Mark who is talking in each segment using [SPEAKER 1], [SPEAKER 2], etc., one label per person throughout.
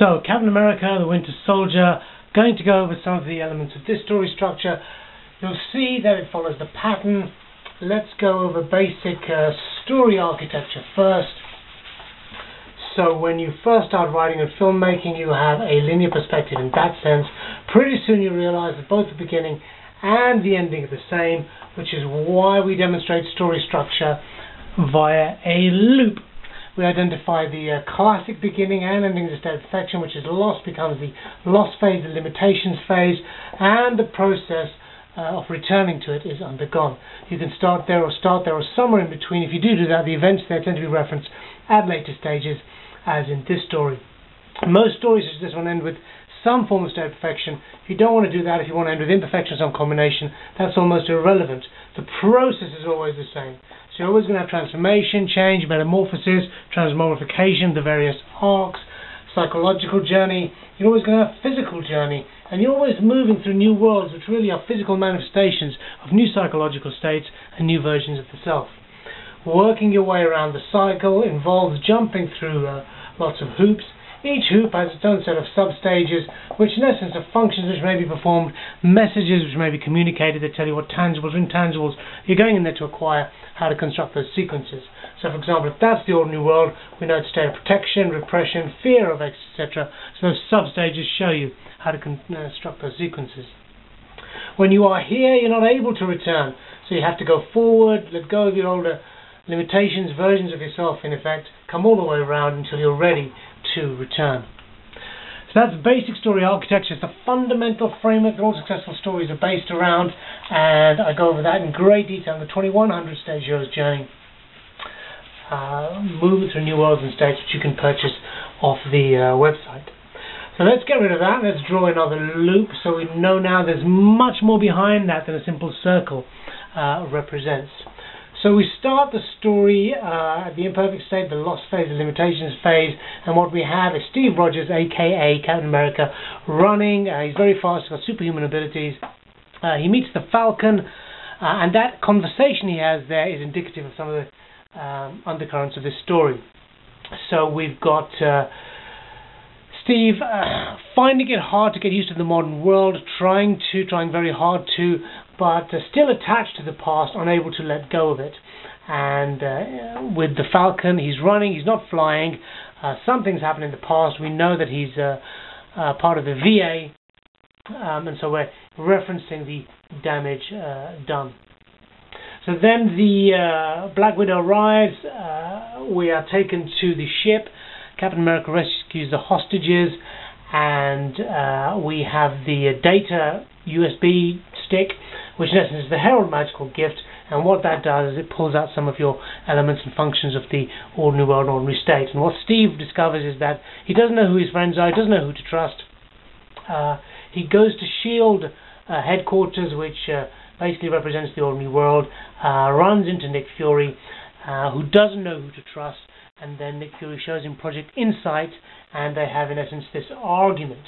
[SPEAKER 1] So, Captain America, the Winter Soldier, going to go over some of the elements of this story structure. You'll see that it follows the pattern. Let's go over basic story architecture first. So when you first start writing and filmmaking, you have a linear perspective in that sense. Pretty soon you realize that both the beginning and the ending are the same, which is why we demonstrate story structure via a loop. We identify the classic beginning and ending as a state of perfection, which is lost becomes the lost phase, the limitations phase, and the process of returning to it is undergone. You can start there or somewhere in between. If you do that, the events there tend to be referenced at later stages, as in this story. Most stories such as this one end with some form of state of perfection. If you don't want to do that, if you want to end with imperfection or some combination, that's almost irrelevant. The process is always the same. So you're always going to have transformation, change, metamorphosis, transmogrification, the various arcs, psychological journey. You're always going to have physical journey, and you're always moving through new worlds, which really are physical manifestations of new psychological states and new versions of the self. Working your way around the cycle involves jumping through lots of hoops. Each hoop has its own set of sub-stages, which in essence are functions which may be performed, messages which may be communicated that tell you what tangibles or intangibles you're going in there to acquire, how to construct those sequences. So for example, if that's the ordinary world, we know it's a state of protection, repression, fear of X, etc. So those sub-stages show you how to construct those sequences. When you are here, you're not able to return, so you have to go forward, let go of your older limitations, versions of yourself in effect, come all the way around until you're ready to return. So that's basic story architecture. It's the fundamental framework that all successful stories are based around, and I go over that in great detail in the 2100 Stage Hero's Journey. Moving through new worlds and states, which you can purchase off the website. So let's get rid of that. Let's draw another loop so we know now there's much more behind that than a simple circle represents. So we start the story at the imperfect state, the lost phase, the limitations phase, and what we have is Steve Rogers, aka Captain America, running. He's very fast, he's got superhuman abilities. He meets the Falcon, and that conversation he has there is indicative of some of the undercurrents of this story. So we've got Steve finding it hard to get used to the modern world, trying very hard to, but still attached to the past, unable to let go of it. And with the Falcon, he's running, he's not flying. Something's happened in the past. We know that he's part of the VA, and so we're referencing the damage done. So then the Black Widow arrives. We are taken to the ship. Captain America rescues the hostages, and we have the data USB stick, which in essence is the Herald magical gift, and what that does is it pulls out some of your elements and functions of the ordinary world, ordinary state. And what Steve discovers is that he doesn't know who his friends are, he doesn't know who to trust. He goes to SHIELD headquarters, which basically represents the ordinary world, runs into Nick Fury, who doesn't know who to trust, and then Nick Fury shows him Project Insight, and they have in essence this argument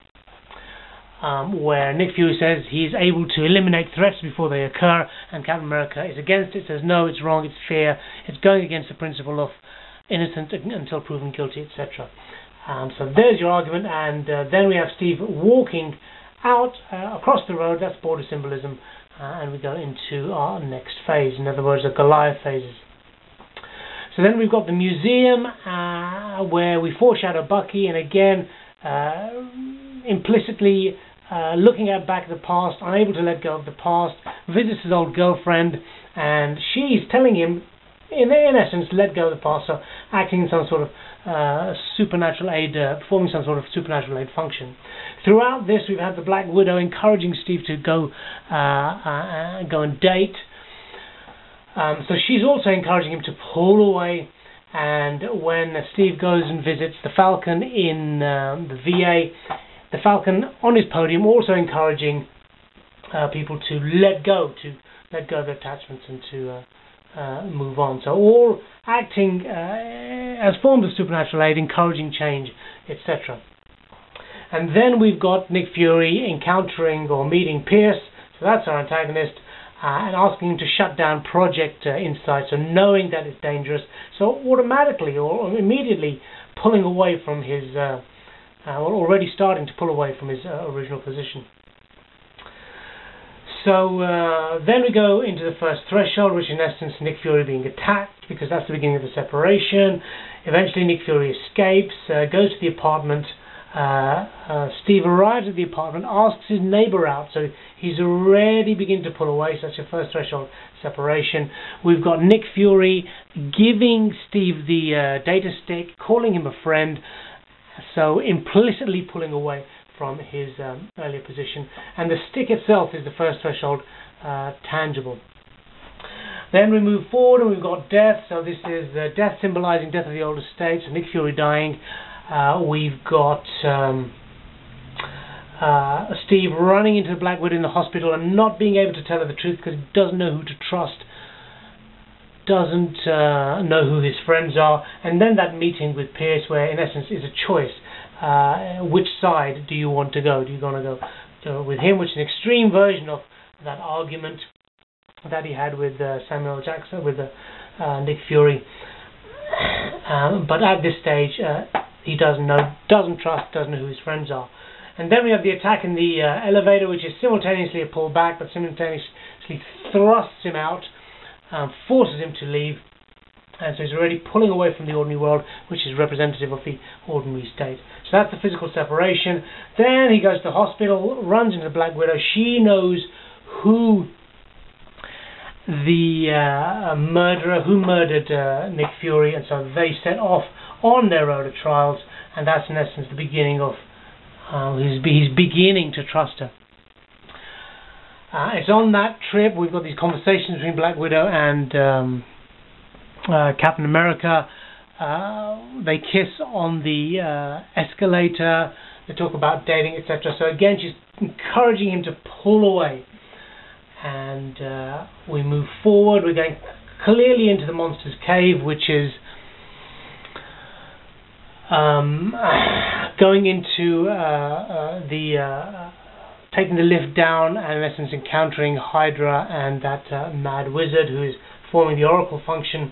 [SPEAKER 1] where Nick Fury says he's able to eliminate threats before they occur, and Captain America is against it, says no, it's wrong, it's fair, it's going against the principle of innocent until proven guilty, etc. So there's your argument, and then we have Steve walking out across the road. That's border symbolism, and we go into our next phase, in other words, the Goliath phases. So then we've got the museum where we foreshadow Bucky, and again implicitly looking back at the past, unable to let go of the past, visits his old girlfriend, and she's telling him in essence let go of the past, so acting in some sort of supernatural aid, performing some sort of supernatural aid function. Throughout this we've had the Black Widow encouraging Steve to go and date. So she's also encouraging him to pull away, and when Steve goes and visits the Falcon in the VA, the Falcon on his podium also encouraging people to let go of their attachments and to move on. So all acting as forms of supernatural aid, encouraging change, etc. And then we've got Nick Fury encountering or meeting Pierce, so that's our antagonist, and asking him to shut down Project Insight, so knowing that it's dangerous, so automatically or immediately pulling away from his already starting to pull away from his original position. So then we go into the first threshold, which in essence Nick Fury being attacked, because that's the beginning of the separation. Eventually Nick Fury escapes, goes to the apartment. Steve arrives at the apartment, asks his neighbour out, so he's already beginning to pull away. So that's your first threshold separation. We've got Nick Fury giving Steve the data stick, calling him a friend, so implicitly pulling away from his earlier position, and the stick itself is the first threshold tangible. Then we move forward and we've got death, so this is death symbolizing death of the older state, so Nick Fury dying. We've got Steve running into the Black Widow in the hospital and not being able to tell her the truth because he doesn't know who to trust, doesn't know who his friends are, and then that meeting with Pierce where in essence is a choice. Which side do you want to go? Do you want to go with him, which is an extreme version of that argument that he had with Samuel Jackson, with Nick Fury. But at this stage, he doesn't know, doesn't trust, doesn't know who his friends are. And then we have the attack in the elevator, which is simultaneously a pullback, but simultaneously thrusts him out, forces him to leave. And so he's already pulling away from the ordinary world, which is representative of the ordinary state. So that's the physical separation. Then he goes to the hospital, runs into the Black Widow. She knows who the murderer, who murdered Nick Fury, and so they set off on their road of trials, and that's in essence the beginning of he's beginning to trust her. It's on that trip we've got these conversations between Black Widow and Captain America. They kiss on the escalator. They talk about dating, etc. So again, she's encouraging him to pull away. And we move forward. We're going clearly into the monster's cave, which is going into taking the lift down and in essence encountering Hydra and that mad wizard who is performing the Oracle function.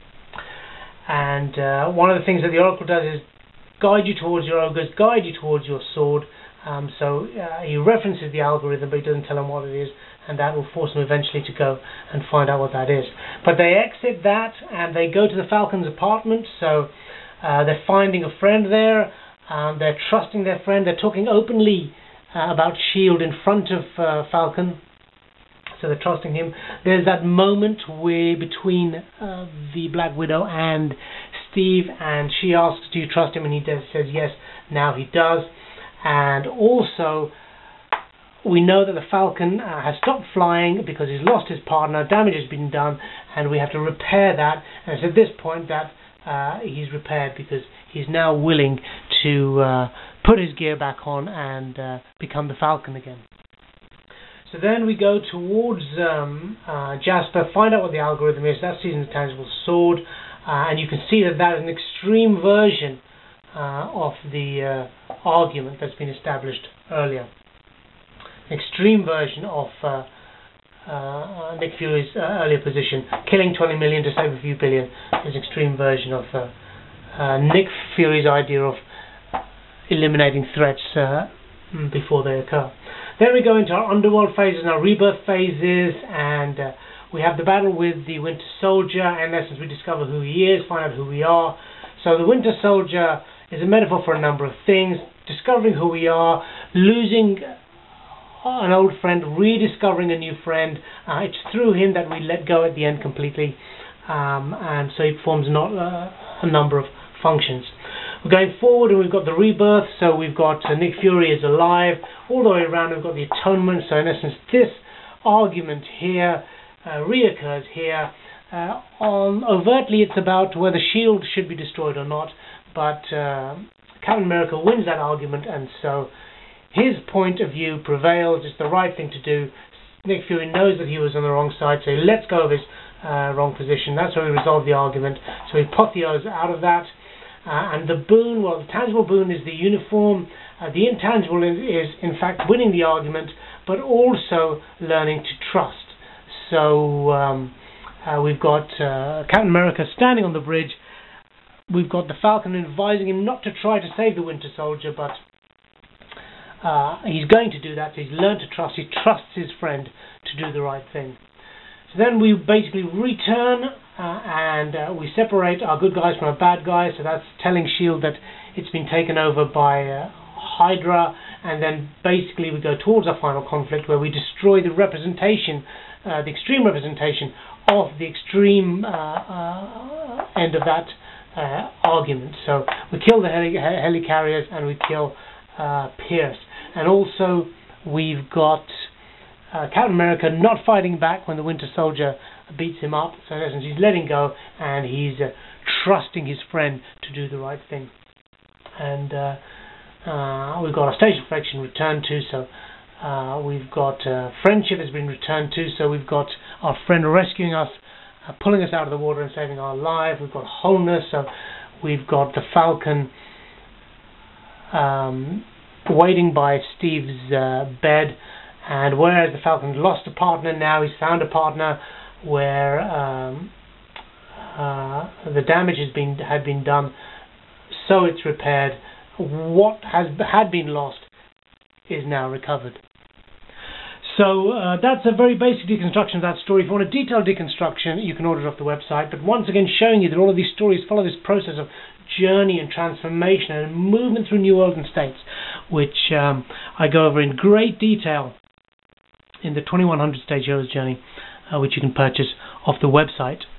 [SPEAKER 1] And one of the things that the Oracle does is guide you towards your ogres, guide you towards your sword. So he references the algorithm, but he doesn't tell him what it is, and that will force him eventually to go and find out what that is. But they exit that, and they go to the Falcon's apartment, so they're finding a friend there, they're trusting their friend, they're talking openly about S.H.I.E.L.D. in front of Falcon. So they're trusting him. There's that moment where between the Black Widow and Steve, and she asks, do you trust him? And he says yes. Now he does. And also we know that the Falcon has stopped flying because he's lost his partner, damage has been done, and we have to repair that. And it's at this point that he's repaired, because he's now willing to put his gear back on and become the Falcon again. So then we go towards Jasper, find out what the algorithm is. That's using the tangible sword, and you can see that that is an extreme version of the argument that's been established earlier. An extreme version of Nick Fury's earlier position. Killing 20 million to save a few billion is an extreme version of Nick Fury's idea of eliminating threats before they occur. Then we go into our underworld phases and our rebirth phases, and we have the battle with the Winter Soldier. In essence, we discover who he is, find out who we are. So the Winter Soldier is a metaphor for a number of things: discovering who we are, losing an old friend, rediscovering a new friend. It's through him that we let go at the end completely, and so it forms a number of functions. We're going forward and we've got the rebirth, so we've got Nick Fury is alive. All the way around we've got the atonement, so in essence this argument here reoccurs here. Overtly it's about whether S.H.I.E.L.D. should be destroyed or not, but Captain America wins that argument, and so his point of view prevails. It's the right thing to do. Nick Fury knows that he was on the wrong side, so he lets go of his wrong position. That's how we resolve the argument. So he apotheoses out of that. And the boon, well, the tangible boon is the uniform. The intangible is in fact winning the argument, but also learning to trust. So we've got Captain America standing on the bridge, we've got the Falcon advising him not to try to save the Winter Soldier, but he's going to do that. So he's learned to trust. He trusts his friend to do the right thing. So then we basically return and we separate our good guys from our bad guys. So that's telling S.H.I.E.L.D. that it's been taken over by Hydra, and then basically we go towards our final conflict where we destroy the representation, the extreme representation of the extreme end of that argument. So we kill the helicarriers and we kill Pierce. And also we've got Captain America not fighting back when the Winter Soldier beats him up. So in essence he's letting go and he's trusting his friend to do the right thing. And we've got our station reflection returned to, so we've got friendship has been returned to, so we've got our friend rescuing us, pulling us out of the water and saving our life. We've got wholeness, so we've got the Falcon waiting by Steve's bed, and whereas the Falcon lost a partner, now he's found a partner where the damage had been done, so it's repaired. What had been lost is now recovered. So that's a very basic deconstruction of that story. If you want a detailed deconstruction, you can order it off the website. But once again, showing you that all of these stories follow this process of journey and transformation and movement through New World and states, which I go over in great detail in the 2100 Stage Heroes Journey, which you can purchase off the website.